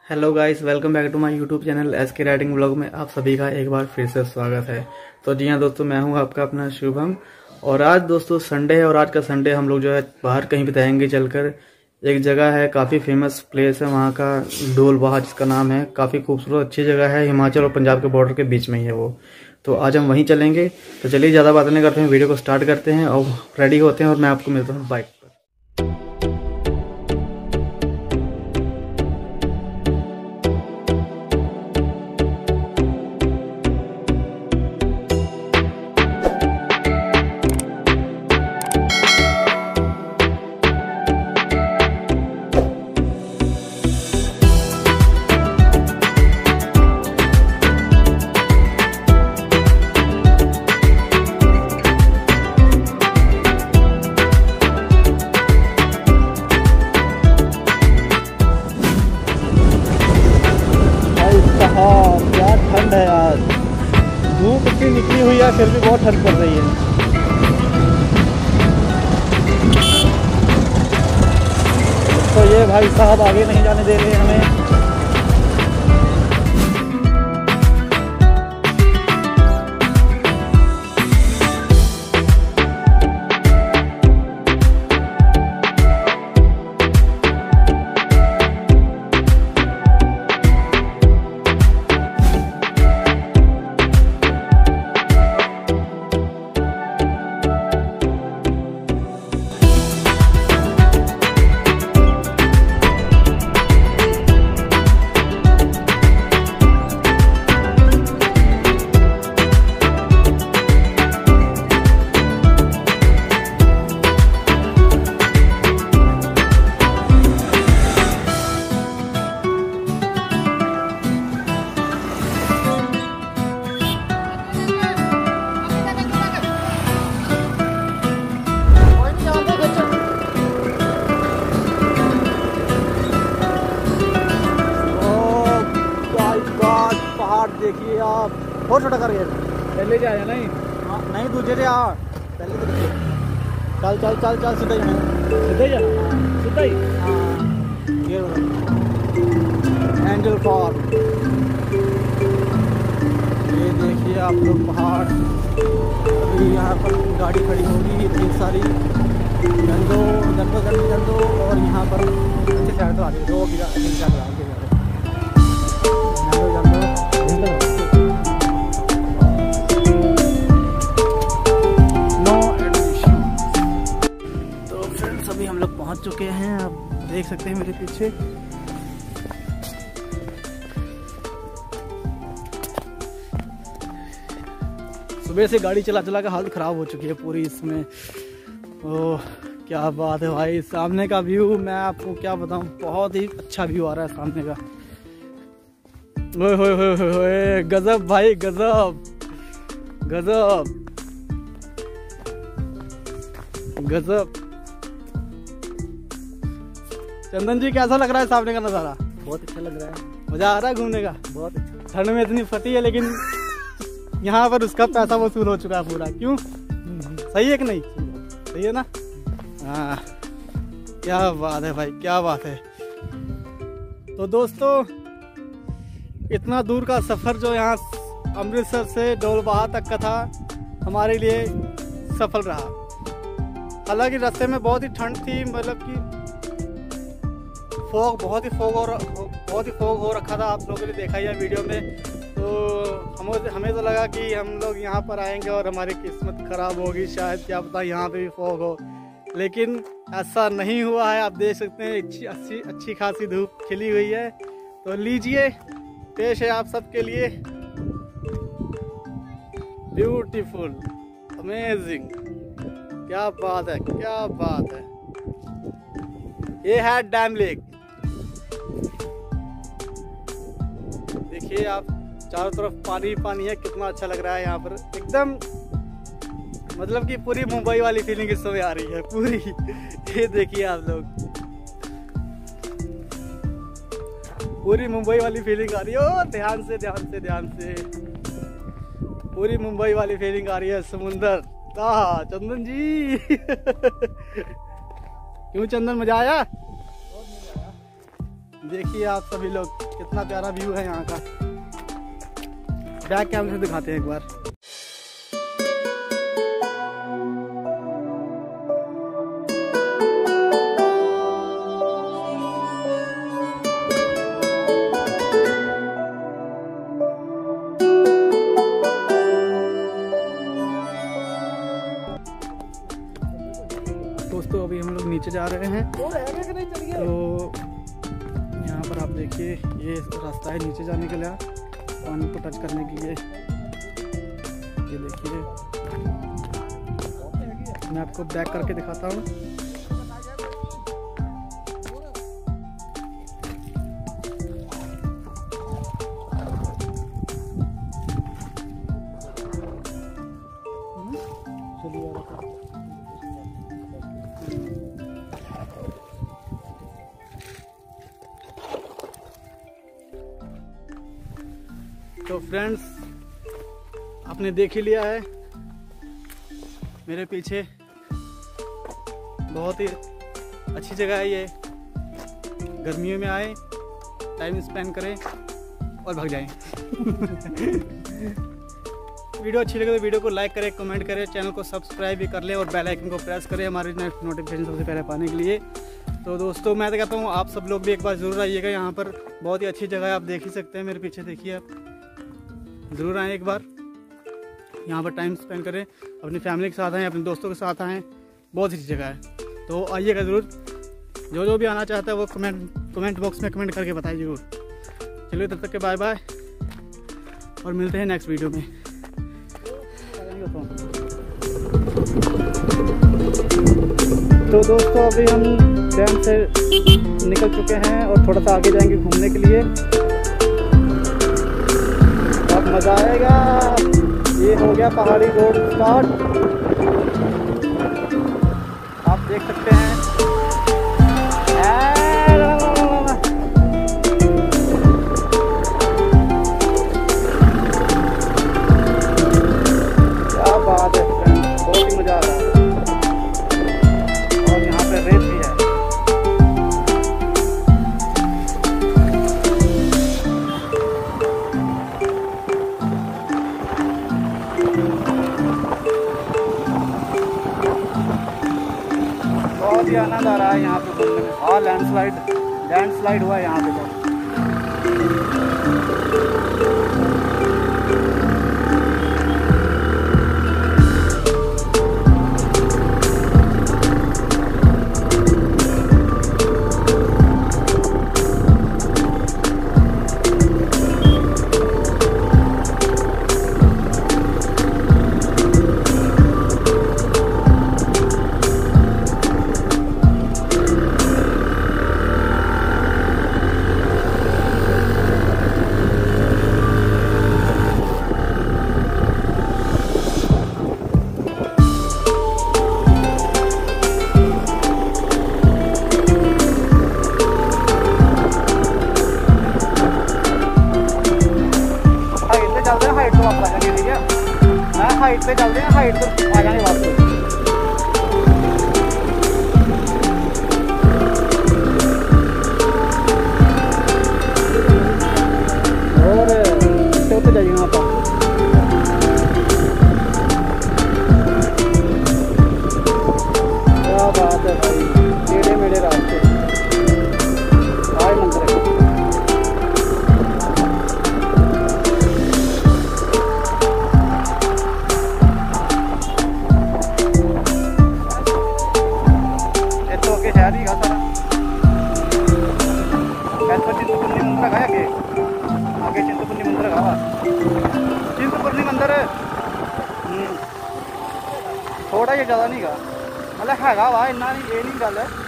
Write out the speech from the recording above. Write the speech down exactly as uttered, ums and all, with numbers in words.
Hello guys, welcome back to my YouTube channel S K riding blog में आप सभी का एक बार फिर से स्वागत है। तो जी हाँ दोस्तों, मैं हूं आपका अपना शुभम और आज दोस्तों संडे है और आज का संडे हम लोग जो है बाहर कहीं बिताएंगे चलकर। एक जगह है, काफ़ी फेमस प्लेस है वहाँ का, डोलबाहा जिसका नाम है। काफ़ी खूबसूरत अच्छी जगह है, हिमाचल और पंजाब के बॉर्डर के बीच में ही है वो। तो आज हम वहीं चलेंगे। तो चलिए ज़्यादा बातें नहीं करते हैं, वीडियो को स्टार्ट करते हैं और रेडी होते हैं और मैं आपको मिलता हूँ बाइक पर। क्या ठंड है आज, धूप इतनी निकली हुई है फिर भी बहुत ठंड पड़ रही है। तो ये भाई साहब आगे नहीं जाने दे रहे हमें। देखिए आप, बहुत छोटा कर गया। पहले जा नहीं हाँ, नहीं दूसरे से आ पहले तो चल चल चल चल सीधा ही सीधा ही जाना सीधा ही हाँ ये एंजल फॉल। ये देखिए आप लोग पहाड़। अभी यहाँ पर गाड़ी खड़ी होगी इतनी सारी, जंदो जंदो जंदो जंदो और यहाँ पर अच्छे साइड तो आ रही है, दो गिरा जंदो पहुंच चुके हैं। आप देख सकते हैं मेरे पीछे। सुबह से गाड़ी चला चला के हालत खराब हो चुकी है पूरी इसमें। ओह क्या बात है भाई, सामने का व्यू मैं आपको क्या बताऊं, बहुत ही अच्छा व्यू आ रहा है सामने का। ओए होए होए होए, गजब भाई गजब गजब गजब। चंदन जी कैसा लग रहा है सामने का नज़ारा? बहुत अच्छा लग रहा है, मजा आ रहा है घूमने का। बहुत अच्छा। ठंड में इतनी फटी है लेकिन यहाँ पर उसका पैसा वसूल हो चुका है पूरा। क्यों, सही है कि नहीं? सही है ना? हाँ क्या बात है भाई, क्या बात है। तो दोस्तों इतना दूर का सफ़र जो यहाँ अमृतसर से डोलबाहा तक का था हमारे लिए सफल रहा। हालांकि रास्ते में बहुत ही ठंड थी, मतलब कि फॉग बहुत ही फॉग और बहुत ही फॉग हो रखा था। आप लोगों ने देखा ही है वीडियो में। तो हमें हमें तो लगा कि हम लोग यहाँ पर आएंगे और हमारी किस्मत ख़राब होगी शायद, क्या पता यहाँ पे भी फॉग हो, लेकिन ऐसा नहीं हुआ है। आप देख सकते हैं अच्छी अच्छी अच्छी खासी धूप खिली हुई है। तो लीजिए, पेश है आप सबके लिए ब्यूटीफुल अमेजिंग। क्या बात है, क्या बात है। ये है डैम लेक। देखिए आप, चारों तरफ पानी पानी है, कितना अच्छा लग रहा है यहाँ पर। एकदम मतलब कि पूरी मुंबई वाली फीलिंग इस समय आ रही है पूरी। ये देखिए आप लोग, पूरी मुंबई वाली फीलिंग आ रही है। ओ ध्यान से ध्यान से ध्यान से, पूरी मुंबई वाली फीलिंग आ रही है। समुंदर हाँ चंदन जी। क्यों चंदन, मजा आया? देखिए आप सभी लोग, कितना प्यारा व्यू है यहाँ का। बैक कैमरे से दिखाते हैं एक बार। दोस्तों अभी हम लोग नीचे जा रहे हैं, तो यहाँ पर आप देखिए ये रास्ता है नीचे जाने के लिए, पानी को टच करने के लिए। ये देखिए मैं आपको बैक करके दिखाता हूँ। तो फ्रेंड्स आपने देख ही लिया है, मेरे पीछे बहुत ही अच्छी जगह है ये। गर्मियों में आए, टाइम स्पेंड करें और भाग जाएं। वीडियो अच्छी लगे तो वीडियो को लाइक करें, कमेंट करें, चैनल को सब्सक्राइब भी कर लें और बेल आइकन को प्रेस करें हमारे नोटिफिकेशन सबसे पहले पाने के लिए। तो दोस्तों मैं तो कहता हूँ आप सब लोग भी एक बार ज़रूर आइएगा, यहाँ पर बहुत ही अच्छी जगह है। आप देख ही सकते हैं, मेरे पीछे देखिए, आप ज़रूर आएँ एक बार, यहाँ पर टाइम स्पेंड करें, अपनी फैमिली के साथ आएँ, अपने दोस्तों के साथ आएँ, बहुत अच्छी जगह है। तो आइएगा ज़रूर, जो जो भी आना चाहता है वो कमेंट कमेंट बॉक्स में कमेंट करके बताइए ज़रूर। चलिए तब तक के बाय बाय और मिलते हैं नेक्स्ट वीडियो में। तो दोस्तों अभी हम डैम से निकल चुके हैं और थोड़ा सा आगे जाएंगे घूमने के लिए, बहुत मज़ा आएगा। ये हो गया पहाड़ी रोड स्टार्ट, आप देख सकते हैं। क्या बात है फ्रेंड्स, बहुत ही मज़ा आ रहा है और यहाँ पे रेत भी है। बहुत ही आनंद आ रहा है यहाँ पे घूमने में। और लैंडस्लाइड लैंडस्लाइड हुआ है यहाँ पे तो। हाइट पे चलते हैं, हाइट पे आ जाने वापस। और चौथे जाइए वहाँ पर। क्या बात है भाई, टेढ़े मेढ़े रास्ते, हाय मंदिर है। चिंतपूर्णी मंदिर का आगे आगे चिंतपूर्णी मंदिर का चिंतपूर्णी मंदिर थोड़ा ही ज़्यादा नहीं गा, मतलब हैगा वा इन्ना नहीं, ये नहीं गल है।